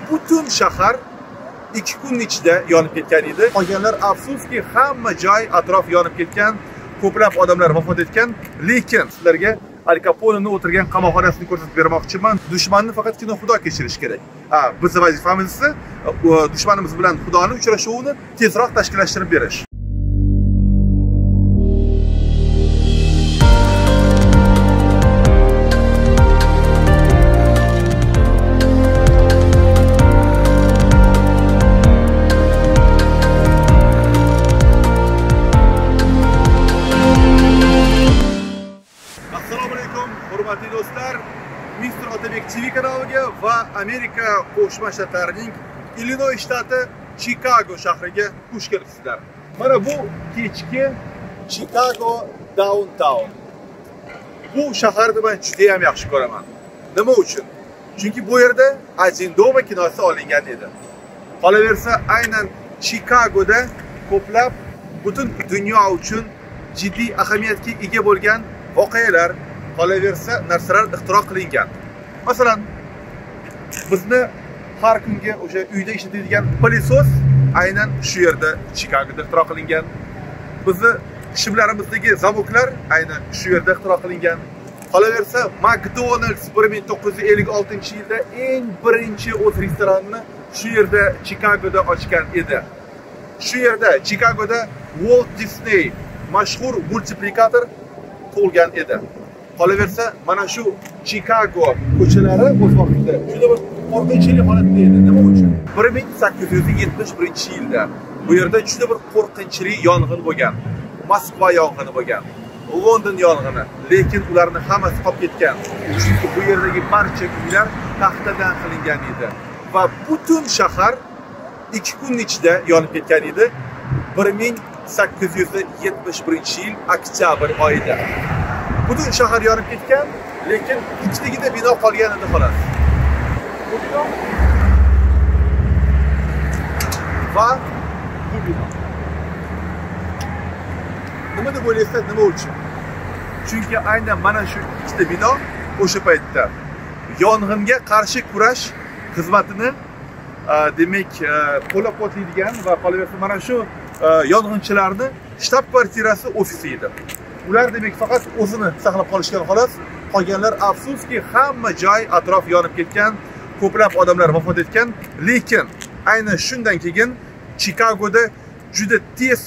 butun shahar 2 kun ichida yonib ketgan edi. Qolganlar afsuski hamma joy atrof yonib ketgan, ko'plab odamlar vafot etgan. Lekin sizlarga Al Capone'ni o'tirgan qamoqxonasini ko'rsatib bermoqchiman. Dushmanni faqatgina Xudo kechirish kerak. Bizning vazifamiz esa dushmanimiz bilan Xudoning uchrashuvini tezroq tashkillashtirib berish. Hurmatli do'stlar, Mr. Otabek TV kanaliga va Amerika Qo'shma Shtatlarining Illinois shtati Chicago shahriga xush kelibsizlar. Mana bu kechki Chicago downtown. Bu shaharni men juda ham yaxshi ko'raman. Nima uchun? Chunki bu yerda Один дома kinosi olingan edi. Qolaversa, aynan Chicagoda ko'plab butun dunyo uchun jiddiy ahamiyatga ega bo'lgan voqealar, qolaversa narsalar ixtiro qilingan. Masalan, bizni har kunga o'sha uyda ishlatadigan pilisos aynan shu yerda Chicagoda ixtiro qilingan. Bizni shimlarimizdagi zamoklar aynan shu yerda ixtiro qilingan. Qolaversa, McDonald's 1956-yilda eng birinchi o'z restoranini shu yerda Chicagoda ochgan edi. Shu yerda Chicagoda Walt Disney mashhur multiplikator tug'ilgan edi. Qolaversa, mana shu Chicago ko'chalari o'z vaqtida juda bir qo'rqinchli holatda edi. Nima uchun? 1871-yilda bu yerda juda bir qo'rqinchli yong'in bo'lgan. Moskva yong'ini bo'lgan, London yong'ini, lekin ularning hammasi qolib ketgan. Chunki bu yerdagi barcha uylar taxtadan qilingan edi va butun shahar 2 kun ichida yonib ketgan edi. 1871-yil oktyabr oyida. Butun shahar yonib ketgan, lekin ikkitagina bino qolgan edi xolos. Bu bino va bu bino. Nima deb o'ylaysiz, nima uchun? Chunki aynan mana shu ikkita bino o'sha paytda yong'inga qarshi kurash xizmatini demak qo'llab-quvvatlaydigan va qolaversa mana shu yong'inchilarni shtab-kvartirasi ofisi edi. Ular demak faqat o'zini saqlab qolishgan xolos. Qolganlar afsuski hamma joy atrof yonib ketgan, ko'plab odamlar vafot etgan. Lekin aynan shundan keyin Chicagoda juda tez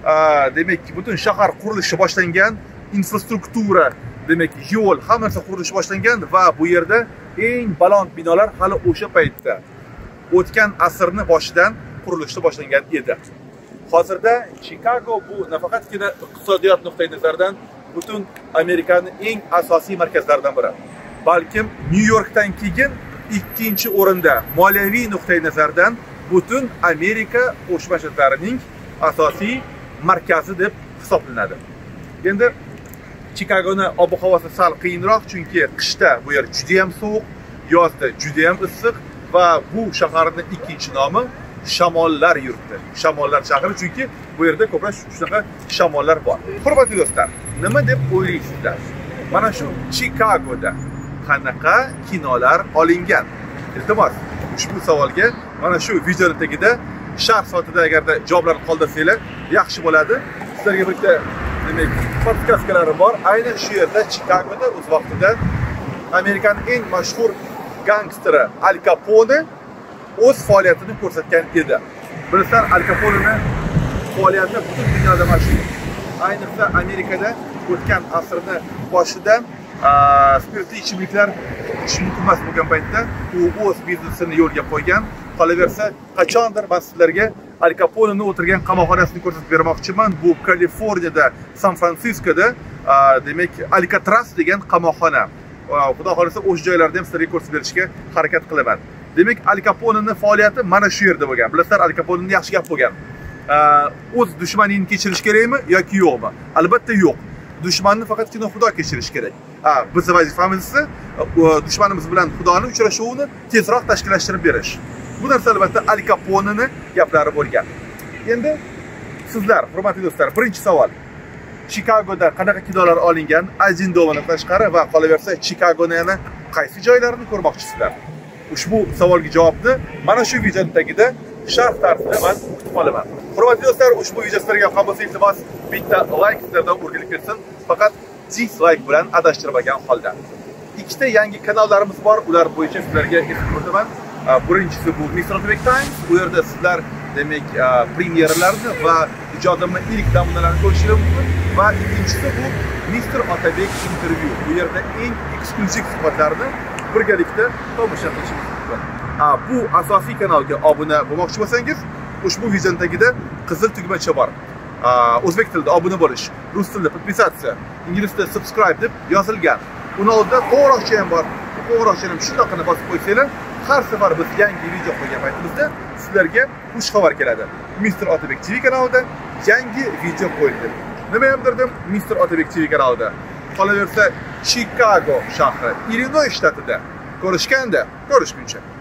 demak butun shahar qurilishi boshlangan, infrastruktura, demak yo'l, hamma narsa qurilishi boshlangan va bu yerda eng baland binolar hali o'sha paytda o'tgan asrning boshidan qurilishni boshlangan edi. Hozirda Chicago bu nafaqatgina iqtisodiyot nuqtai nazaridan butun Amerikaning eng asosiy markazlaridan biri, balkim New Yorkdan keyin ikkinchi o'rinda moliyaviy nuqtai nazardan butun Amerika Qo'shma Shtatlarining asosiy markazi deb hisoblanadi. Endi Chicagoning ob-havosi sal qiyinroq, chunki qishda bu yer juda ham sovuq, yozda juda ham issiq va bu shaharning ikkinchi nomi Shamollar yurti. Shamollar shahri, chunki bu yerda ko'plab shunaqa shamollar bor. Hurmatli do'stlar, nima deb o'ylaysizlar? Mana shu Chicagoda qanaqa kinolar olingan? Iltimos, ushbu savolga mana shu videoning tagida sharh soatida agarda javoblarni qoldirsanglar yaxshi bo'ladi. Sizlarga bitta demak podkastkalari bor. Aynan shu yerda Chicagoda o'z vaqtida Amerikaning eng mashhur gangsteri Al Capone o'z faoliyatini ko'rsatgan edi. Bilasizlar, Al Capone'ning faoliyati butun dunyoda mashhur. Ayniqsa Amerikada o'tgan asrning boshida spirtli ichimliklar ichish mumkin emas bo'lgan paytda u o'z biznesini yo'lga qo'ygan. Qolaversa, qachondir men sizlarga Al Capone'ni o'tirgan qamoqxonasini ko'rsatib bermoqchiman. Bu Kaliforniyada, San Fransiskoda demak Alcatraz degan qamoqxona. Xudo xolasa o'sha joylarda ham sizlarga ko'rsatib berishga harakat qilaman. Demak, Al Capone'ning faoliyati mana shu yerda bo'lgan. Bilasizlar, Al Capone'ning yaxshi gap bo'lgan. O'z dushmanini kechirish kerakmi yoki yo'qmi? Albatta yo'q. Dushmanni faqatgina Xudo kechirish kerak. Bizning vazifamiz esa dushmanimiz bilan Xudoning uchrashuvini tezroq tashkillashtirib berish. Bu narsa albatta Al Capone'ning gaplari bo'lgan. Endi sizlar, hurmatli do'stlar, birinchi savol. Chicagoda qanaqa kinolar olingan? Один домаdan tashqari va qolaversa Chicagoning yana qaysi joylarini ko'rmoqchisizlar? ushbu savolga javobni mana shu videoning tagida sharh tarzida men kutib qolaman. Hurmatli do'stlar, ushbu video sizlarga yoqqan bo'lsa, iltimos bitta like sizlardan o'rgilib ketsin. Faqat dislike bilan adashtirmagan holda. Ikkita yangi kanallarimiz bor. Ular bo'yicha sizlarga eslatib o'taman. Birinchisi bu Mr. Otabek Times. Bu yerda sizlar demak premyeralarni va ijodimning ilk namunalarini ko'rishingiz mumkin. Va ikkinchisi bu Mr. Otabek Interview. Bu yerda eng eksklyuziv suhbatlarni birgalikda tomosha qilishingiz mumkin. Bu asosiy kanalga obuna bo'lmoqchi bo'lsangiz, ushbu videoning tagida qizil tugmacha bor. O'zbek tilida obuna bo'lish, rus tilida podpisatsiya, ingliz tilida subscribe deb yozilgan. Uni oldida qo'ng'iroqcha ham bor. Qo'ng'iroqchani shundoqqina bosib qo'ysanglar, har safar biz yangi video qo'ygan paytimizda sizlarga xush xabar keladi. Mr. Otabek TV kanalida yangi video qo'yildi. Nima ham derdim, Mr. Otabek TV kanalida. Qolaversa, Chicago shahri, Illinois shtatida. Ko'rishganda, ko'rishguncha.